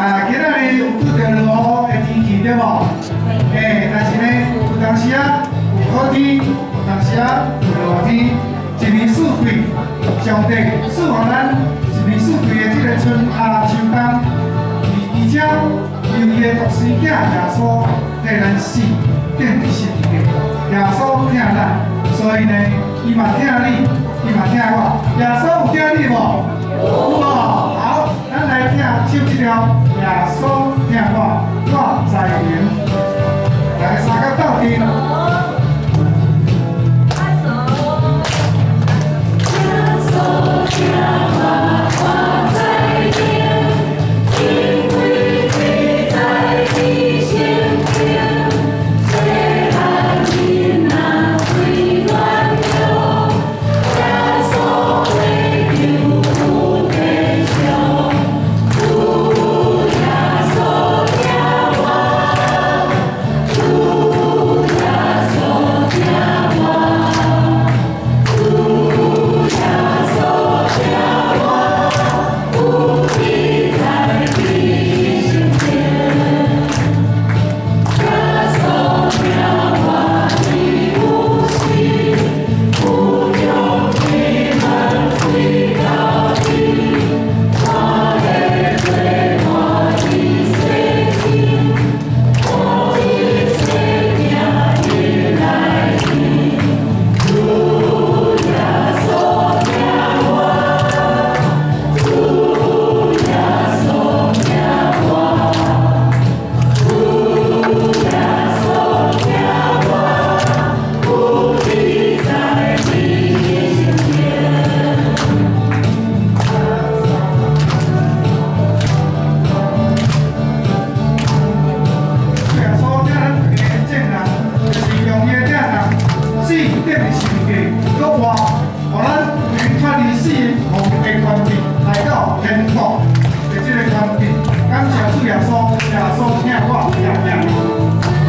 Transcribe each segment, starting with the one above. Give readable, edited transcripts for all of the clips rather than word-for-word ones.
今仔日有拄着落雨的天气对无？但是呢，有当时啊有好天，有当时啊有落天，一年四季，上帝赐予咱一年四季的这个春夏秋冬，而且由伊的独生囝耶稣替咱死，钉伫十字架，耶稣疼咱，所以呢，伊嘛疼你，伊嘛疼我。耶稣有疼你无？有。好，咱来听唱这条《耶稣疼我，我在明》，来三个到底。耶稣疼我，我在明，因为你在你身边，虽然你那最软弱，耶稣会救不得救。主耶稣疼我，主耶稣疼我，主耶稣疼我，不必在你身边。耶稣疼我，你不息，不用你们回到底。我的罪，我的罪行，我的罪孽已来临。主耶稣疼我，主耶稣疼我，主耶稣疼我，不必在你身边。耶稣疼咱大家正人，就是用伊的疼人，死钉伫十字架，搁活，互咱能脱离死亡的权柄，来到天国的这个权柄。感谢主耶稣，耶稣疼我，谢谢。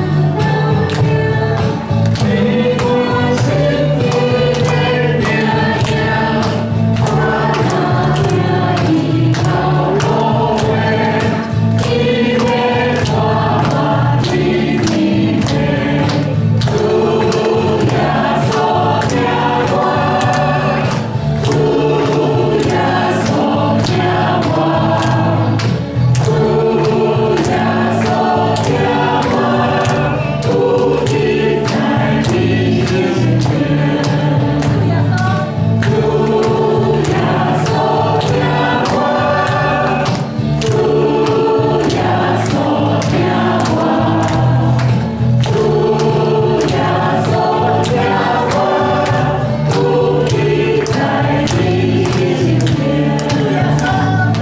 你我心里的名字，我那依靠我为，因为我的名字，主耶稣疼我，主耶稣疼我，主耶稣疼我，不必在你身边。主耶稣疼我，主耶稣疼我，主耶稣疼我，不必在你身边。主耶稣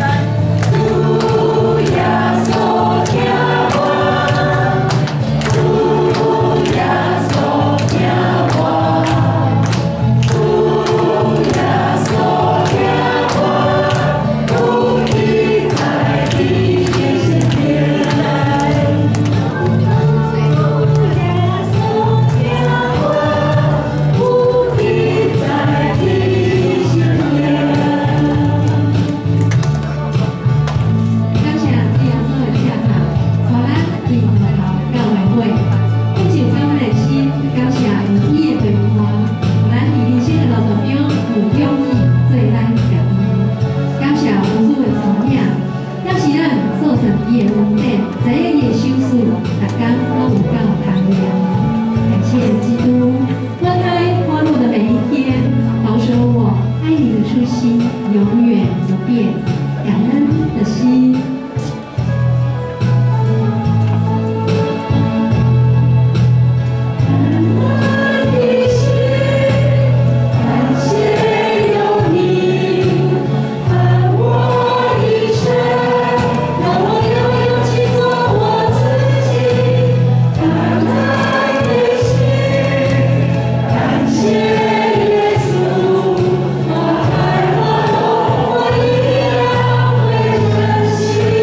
疼我，主耶稣疼我，主耶稣疼我，不必在你身边。主耶稣疼我，不必在你身边。 感谢主耶稣的疼啊，带咱进入教会，并且将咱的心感谢有伊的陪伴，咱伫人生的路途中有勇气做咱行义。感谢有主的带领，要是咱做成伊的恩典，知影伊的手势，逐天拢有够通量。感谢基督，分开花落的每一天，保守我爱你的初心永远不变，感恩的心。 感谢有你伴我一生，让我有勇气做我自己。感恩的心，感谢耶稣，我爱我，我一样会珍惜。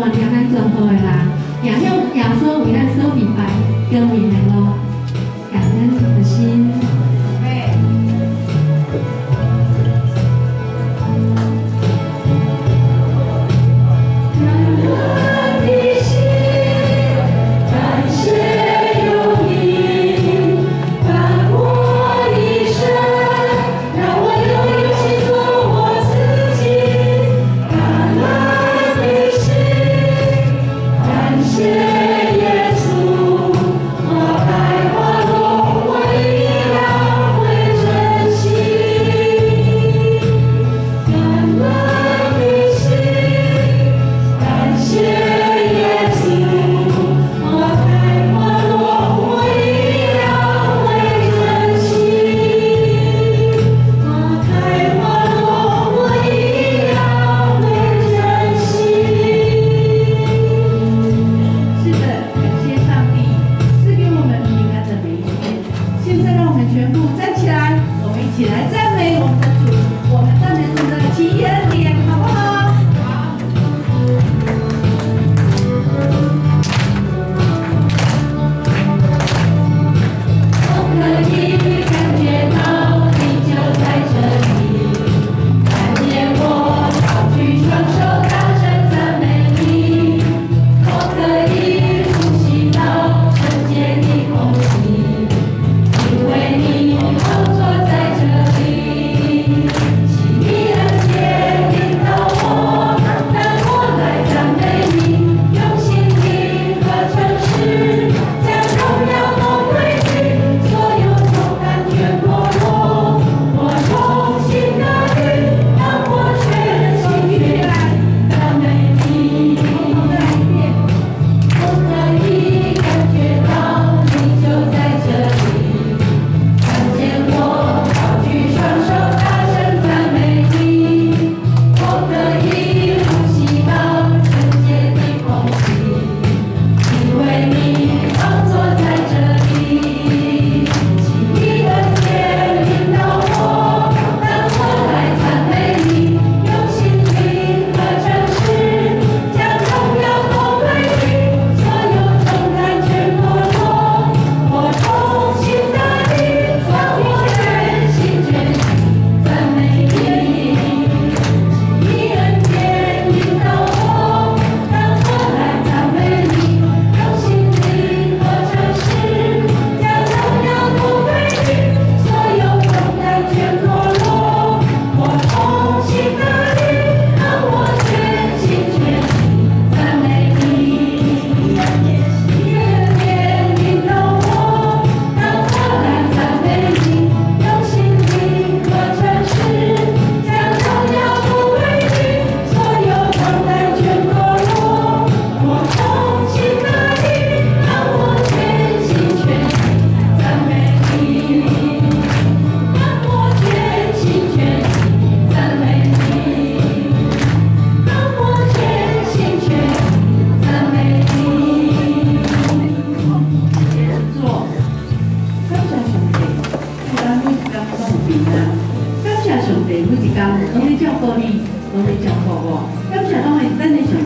望听咱做好的人，也向耶稣为咱所明白光明的路，感恩的心。 拢咧照顾你，拢咧照顾我。感谢拢会咱的上